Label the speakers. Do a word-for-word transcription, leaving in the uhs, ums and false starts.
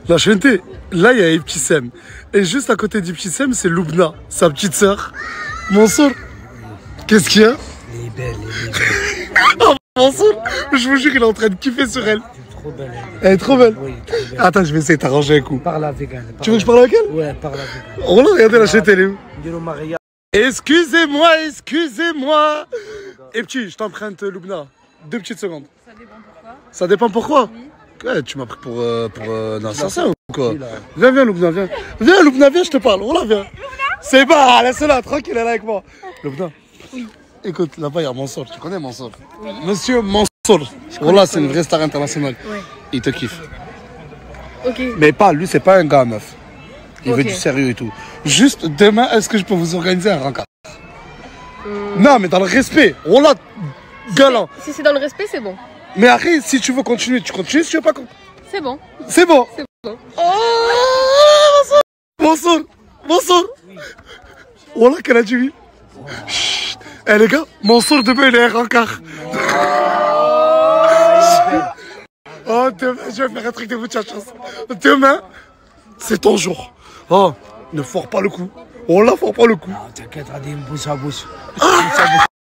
Speaker 1: La Chenté, là il y a Ibtissem. Et juste à côté d'Ibtissem, c'est Loubna, sa petite sœur. Mansour, qu'est-ce qu'il y a?
Speaker 2: Elle est belle, elle est belle.
Speaker 1: Oh, Mansour, je vous jure, il est en train de kiffer sur elle.
Speaker 2: Elle est trop belle.
Speaker 1: Elle est trop belle.
Speaker 2: Oui, trop belle.
Speaker 1: Attends, je vais essayer de t'arranger un coup.
Speaker 2: Parle avec elle.
Speaker 1: Tu veux que je parle avec elle?
Speaker 2: Ouais, parle avec elle.
Speaker 1: Oh là, regardez la Chenté, elle est où?
Speaker 2: Dis-le Maria.
Speaker 1: Excusez-moi, excusez-moi. Et petit, je t'emprunte Loubna. Deux petites secondes.
Speaker 3: Ça dépend pourquoi.
Speaker 1: Ça dépend pourquoi?
Speaker 3: Oui.
Speaker 1: Ouais, tu m'as pris pour, euh, pour euh, un assassin ou quoi?
Speaker 2: Oui, là.
Speaker 1: Viens, viens, Loubna, viens. Viens, Loubna, viens, je te parle. Oh là, viens. C'est pas, laisse-la, tranquille, elle est là avec moi. Loubna.
Speaker 3: Oui.
Speaker 1: Écoute, là-bas, il y a Mansour. Tu connais Mansour? Oui. Monsieur Mansour. Oh là, c'est une vraie star internationale.
Speaker 3: Ouais.
Speaker 1: Il te kiffe.
Speaker 3: Ok.
Speaker 1: Mais pas, lui, c'est pas un gars, meuf. Il
Speaker 3: Ok.
Speaker 1: veut du sérieux et tout. Juste, demain, est-ce que je peux vous organiser un rencard?
Speaker 3: Hum,
Speaker 1: Non, mais dans le respect. Oh là, galant.
Speaker 3: Si c'est dans le respect, c'est bon.
Speaker 1: Mais après, si tu veux continuer, tu continues. Si tu veux pas continuer,
Speaker 3: C'est bon.
Speaker 1: c'est bon.
Speaker 3: C'est bon.
Speaker 1: Oh, Mansour, Mansour. Oh là, qu'elle a dit oui. Chut. Eh les gars, Mansour demain il est un rencard. Oh, demain, je vais faire un truc de muchachos. Demain, c'est ton jour. Oh, ne foire pas le coup. Oh là, foire pas le coup.
Speaker 2: Ah, t'inquiète, Radim, bouche à bouche. Bouche à bouche.